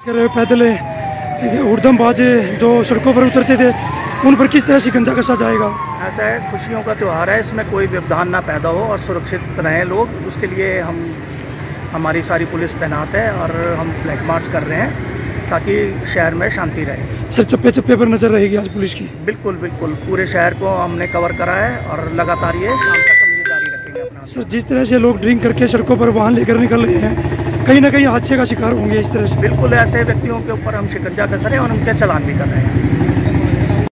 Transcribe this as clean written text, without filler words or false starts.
पैदल उड़दमबाज जो सड़कों पर उतरते थे उन पर किस तरह शिकंजा कसा जाएगा? ऐसा है, खुशियों का त्यौहार है, इसमें कोई व्यवधान ना पैदा हो और सुरक्षित रहें लोग, उसके लिए हमारी सारी पुलिस तैनात है और हम फ्लैग मार्च कर रहे हैं ताकि शहर में शांति रहे। सर चप्पे चप्पे पर नजर रहेगी आज पुलिस की? बिल्कुल बिल्कुल, पूरे शहर को हमने कवर करा है और लगातार ये शाम तक हम ये जारी रखेंगे अपना। सर जिस तरह से लोग ड्रिंक करके सड़कों पर वाहन लेकर निकल रहे हैं, कहीं ना कहीं हादसे का शिकार होंगे इस तरह से। बिल्कुल, ऐसे व्यक्तियों के ऊपर हम शिकंजा कस रहे हैं और उनके चालान भी कर रहे हैं।